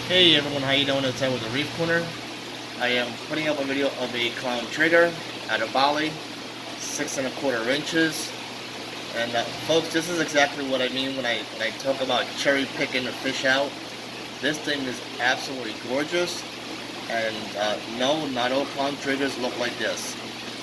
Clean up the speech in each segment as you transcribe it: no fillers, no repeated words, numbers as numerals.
Hey everyone, how you doing? It's Ed with the Reef Corner. I am putting up a video of a clown trigger at a Bali, 6¼ inches. And folks, this is exactly what I mean when I talk about cherry picking the fish out. This thing is absolutely gorgeous, and no, not all clown triggers look like this.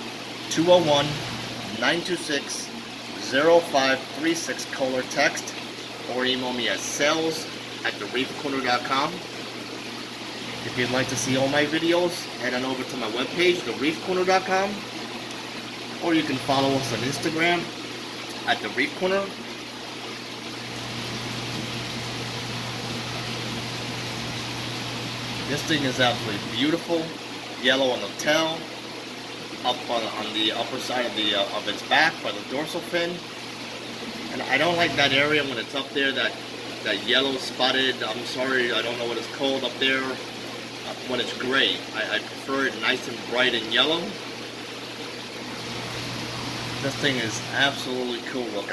201-926-0536, color text, or email me at sales@thereefcorner.com. If you'd like to see all my videos, head on over to my webpage, thereefcorner.com, or you can follow us on Instagram at The Reef Corner. This thing is absolutely beautiful, yellow on the tail, up on the upper side of its back by the dorsal fin. And I don't like that area when it's up there, that yellow spotted, I'm sorry, I don't know what it's called up there, when it's gray. I prefer it nice and bright and yellow. This thing is absolutely cool looking.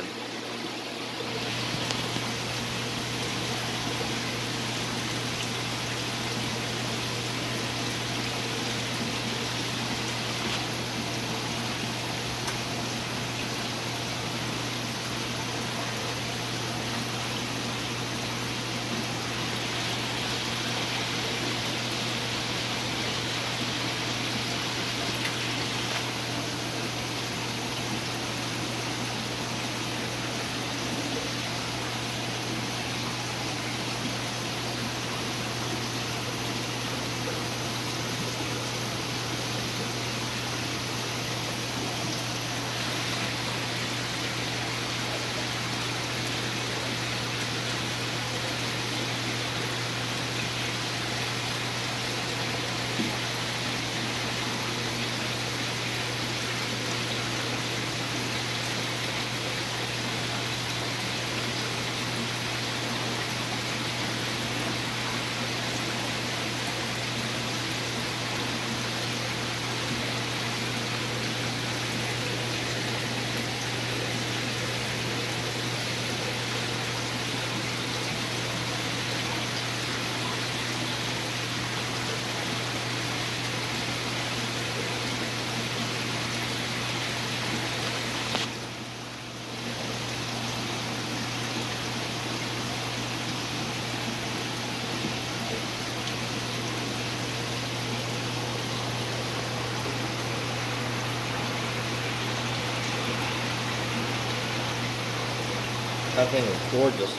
That thing is gorgeous.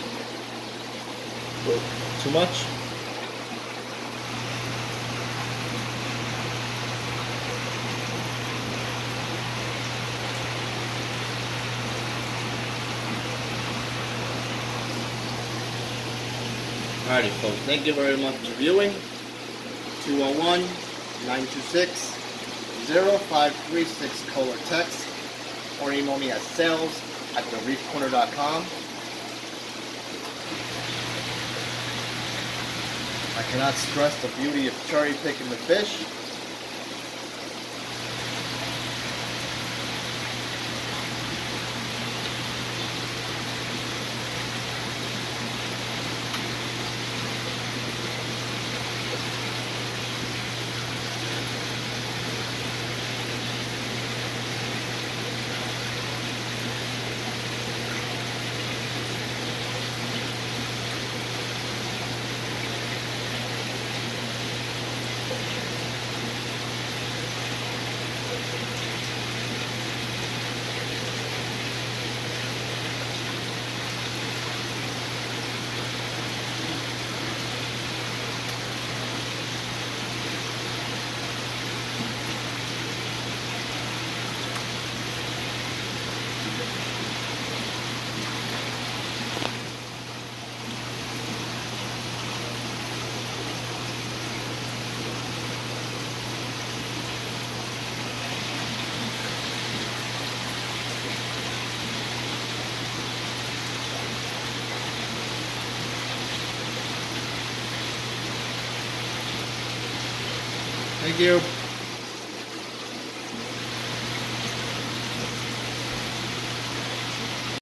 Too much? Alrighty folks, thank you very much for viewing. 201-926-0536, color text, or email me at sales@thereefcorner.com. I cannot stress the beauty of cherry picking the fish. Thank you.